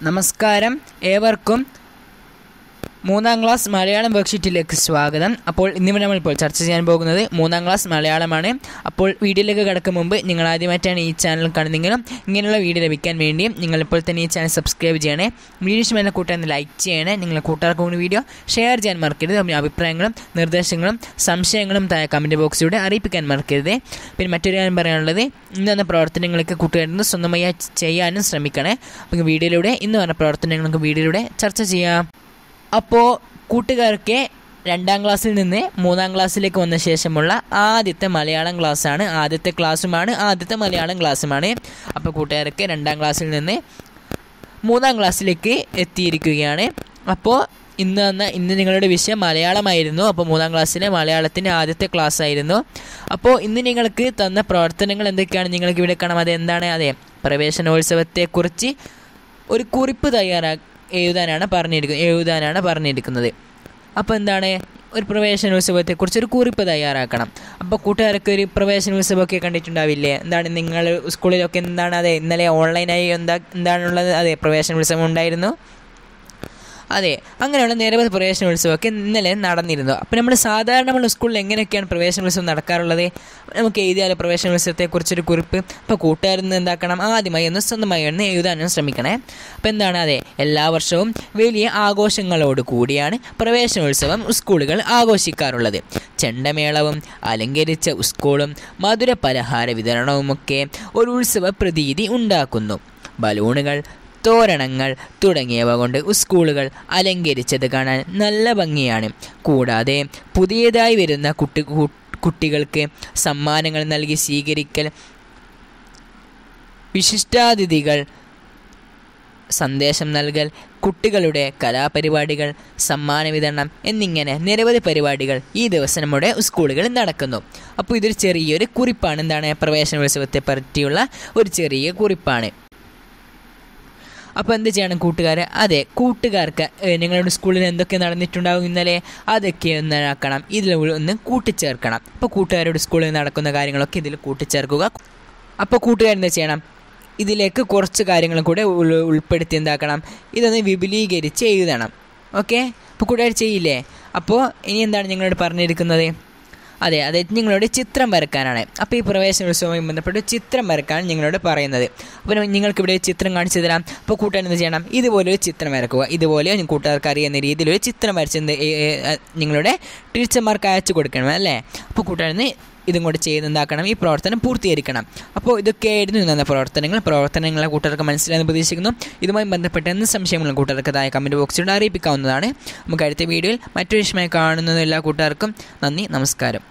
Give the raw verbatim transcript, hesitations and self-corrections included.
നമസ്കാരം, ഏവർക്കും മൂന്നാം ക്ലാസ് മലയാളം വർക്ക്ഷീറ്റിലേക്ക് സ്വാഗതം. അപ്പോൾ ഇന്നിവിടെ നമ്മളിപ്പോൾ ചർച്ച ചെയ്യാൻ പോകുന്നത് മൂന്നാം ക്ലാസ് മലയാളമാണ്. അപ്പോൾ വീഡിയോയിലേക്ക് കടക്കും മുമ്പ് നിങ്ങൾ ആദ്യമായിട്ടാണ് ഈ ചാനൽ കാണുന്നതെങ്കിലും ഇങ്ങനെയുള്ള വീഡിയോ ലഭിക്കാൻ വേണ്ടിയും നിങ്ങളിപ്പോൾ തന്നെ ഈ ചാനൽ സബ്സ്ക്രൈബ് ചെയ്യണേ. വീഡിയോ ഇഷ്ടമായ കൂട്ടുകാരെ ലൈക്ക് ചെയ്യണേ. നിങ്ങളുടെ കൂട്ടുകാർക്ക് കൂടി വീഡിയോ ഷെയർ ചെയ്യാൻ മറക്കരുത്. അപ്പോൾ അഭിപ്രായങ്ങളും നിർദ്ദേശങ്ങളും സംശയങ്ങളും താഴെ കമൻറ്റ് ബോക്സിലൂടെ അറിയിപ്പിക്കാൻ മറക്കരുത്. പിന്നെ മറ്റൊരു കാര്യം പറയാനുള്ളത്, ഇന്ന് വന്ന പ്രവർത്തനങ്ങളൊക്കെ കൂട്ടുകാരിൽ നിന്ന് സ്വന്തമായി ചെയ്യാനും ശ്രമിക്കണേ. അപ്പോൾ വീഡിയോയിലൂടെ ഇന്ന് വന്ന പ്രവർത്തനങ്ങൾക്ക് വീഡിയോയിലൂടെ ചർച്ച ചെയ്യാം. അപ്പോൾ കൂട്ടുകാർക്ക് രണ്ടാം ക്ലാസ്സിൽ നിന്ന് മൂന്നാം ക്ലാസ്സിലേക്ക് വന്ന ശേഷമുള്ള ആദ്യത്തെ മലയാളം ക്ലാസ്സാണ് ആദ്യത്തെ ക്ലാസ്സുമാണ് ആദ്യത്തെ മലയാളം ക്ലാസ്സുമാണ്. അപ്പോൾ കൂട്ടുകാർക്ക് രണ്ടാം ക്ലാസ്സിൽ നിന്ന് മൂന്നാം ക്ലാസ്സിലേക്ക് എത്തിയിരിക്കുകയാണ്. അപ്പോൾ ഇന്ന് വന്ന ഇന്ന് നിങ്ങളുടെ വിഷയം മലയാളമായിരുന്നു. അപ്പോൾ മൂന്നാം ക്ലാസ്സിലെ മലയാളത്തിൻ്റെ ആദ്യത്തെ ക്ലാസ് ആയിരുന്നു. അപ്പോൾ ഇന്ന് നിങ്ങൾക്ക് തന്ന പ്രവർത്തനങ്ങൾ എന്തൊക്കെയാണ് നിങ്ങൾക്ക് ഇവിടെ കാണാം. അതെന്താണ്? അതെ, പ്രവേശനോത്സവത്തെക്കുറിച്ച് ഒരു കുറിപ്പ് തയ്യാറാക്കി എഴുതാനാണ് പറഞ്ഞിരിക്കുന്നത് എഴുതാനാണ് പറഞ്ഞിരിക്കുന്നത് അപ്പോൾ എന്താണ്, ഒരു പ്രവേശനോത്സവത്തെക്കുറിച്ച് ഒരു കുറിപ്പ് തയ്യാറാക്കണം. അപ്പോൾ കൂട്ടുകാരൊക്കെ ഒരു പ്രവേശനോത്സവമൊക്കെ കണ്ടിട്ടുണ്ടാവില്ലേ? എന്താണ് നിങ്ങൾ സ്കൂളിലൊക്കെ എന്താണ്? അതെ, ഇന്നലെ ഓൺലൈനായി എന്താ എന്താണുള്ളത്? അതെ, പ്രവേശനോത്സവം ഉണ്ടായിരുന്നു. അതെ, അങ്ങനെയുള്ള നിരവധി പ്രവേശനോത്സവമൊക്കെ ഇന്നലെ നടന്നിരുന്നു. അപ്പോൾ നമ്മൾ സാധാരണ നമ്മൾ സ്കൂളിൽ എങ്ങനെയൊക്കെയാണ് പ്രവേശനോത്സവം നടക്കാറുള്ളത്? നമുക്ക് എഴുതിയാലോ പ്രവേശനോത്സവത്തെക്കുറിച്ചൊരു കുറിപ്പ്? അപ്പോൾ കൂട്ടുകാരിൽ നിന്ന് എന്താക്കണം, ആദ്യമായി ഒന്ന് സ്വന്തമായി ഒന്ന് എഴുതാനും ശ്രമിക്കണേ. അപ്പോൾ എന്താണ്, അതെ, എല്ലാ വർഷവും വലിയ ആഘോഷങ്ങളോട് കൂടിയാണ് പ്രവേശനോത്സവം സ്കൂളുകൾ ആഘോഷിക്കാറുള്ളത്. ചെണ്ടമേളവും അലങ്കരിച്ച സ്കൂളും മധുര പലഹാര വിതരണവുമൊക്കെ ഒരു ഉത്സവ പ്രതീതി ഉണ്ടാക്കുന്നു. ബലൂണുകൾ, തോരണങ്ങൾ തുടങ്ങിയവ കൊണ്ട് സ്കൂളുകൾ അലങ്കരിച്ചത് കാണാൻ നല്ല ഭംഗിയാണ്. കൂടാതെ പുതിയതായി വരുന്ന കുട്ടി കുട്ടികൾക്ക് സമ്മാനങ്ങൾ നൽകി സ്വീകരിക്കൽ, വിശിഷ്ടാതിഥികൾ സന്ദേശം നൽകൽ, കുട്ടികളുടെ കലാപരിപാടികൾ, സമ്മാന വിതരണം എന്നിങ്ങനെ നിരവധി പരിപാടികൾ ഈ ദിവസം നമ്മുടെ സ്കൂളുകളിൽ നടക്കുന്നു. അപ്പോൾ ഇതൊരു ചെറിയൊരു കുറിപ്പാണ്. എന്താണ്, പ്രവേശനോത്സവത്തെ പറ്റിയുള്ള ഒരു ചെറിയ കുറിപ്പാണ്. അപ്പോൾ എന്ത് ചെയ്യണം കൂട്ടുകാരെ? അതെ, കൂട്ടുകാർക്ക് നിങ്ങളുടെ സ്കൂളിൽ എന്തൊക്കെ നടന്നിട്ടുണ്ടാകും ഇന്നലെ അതൊക്കെ ഒന്ന് ആക്കണം, ഇതിൽ ഒന്ന് കൂട്ടിച്ചേർക്കണം. അപ്പോൾ കൂട്ടുകാരുടെ സ്കൂളിൽ നടക്കുന്ന കാര്യങ്ങളൊക്കെ ഇതിൽ കൂട്ടിച്ചേർക്കുക. അപ്പോൾ കൂട്ടുകാരെന്താ ചെയ്യണം, ഇതിലേക്ക് കുറച്ച് കാര്യങ്ങളും കൂടെ ഉൾപ്പെടുത്തി എന്താക്കണം, ഇതൊന്ന് വിപുലീകരിച്ച് എഴുതണം. ഓക്കെ, അപ്പോൾ കൂട്ടുകാർ ചെയ്യില്ലേ? അപ്പോൾ ഇനി എന്താണ് നിങ്ങളോട് പറഞ്ഞിരിക്കുന്നത്? അതെ അതെ നിങ്ങളോട് ചിത്രം വരക്കാനാണ്. അപ്പോൾ ഈ പ്രവേശനോത്സവവുമായി ബന്ധപ്പെട്ട് ചിത്രം വരക്കാൻ നിങ്ങളോട് പറയുന്നത്. അപ്പോൾ നിങ്ങൾക്കിവിടെ ചിത്രം കാണിച്ചു തരാം. അപ്പോൾ കൂട്ടുകാർ എന്ത് ചെയ്യണം, ഇതുപോലൊരു ചിത്രം വരക്കുക. ഇതുപോലെ കൂട്ടുകാർക്ക് അറിയുന്ന രീതിയിലൊരു ചിത്രം വരച്ച് നിങ്ങളുടെ ടീച്ചർമാർക്ക് അയച്ചു കൊടുക്കണം അല്ലേ? അപ്പോൾ കൂട്ടുകാരിന്ന് ഇതും കൂടെ ചെയ്ത് എന്താക്കണം, ഈ പ്രവർത്തനം പൂർത്തീകരിക്കണം. അപ്പോൾ ഇതൊക്കെയായിരുന്നു ഇന്ന പ്രവർത്തനങ്ങൾ. പ്രവർത്തനങ്ങളെ കൂട്ടുകാർക്ക് മനസ്സിലായെന്ന് പ്രതീക്ഷിക്കുന്നു. ഇതുമായി ബന്ധപ്പെട്ട എന്ത് സംശയങ്ങളും കൂട്ടുകാർക്ക് താഴെ കമൻറ്റ് ബോക്സിലൂടെ അറിയിപ്പിക്കാവുന്നതാണ്. നമുക്ക് അടുത്ത വീഡിയോയിൽ മറ്റൊരു വിഷയമായി കാണുന്ന എല്ലാ കൂട്ടുകാർക്കും നന്ദി, നമസ്കാരം.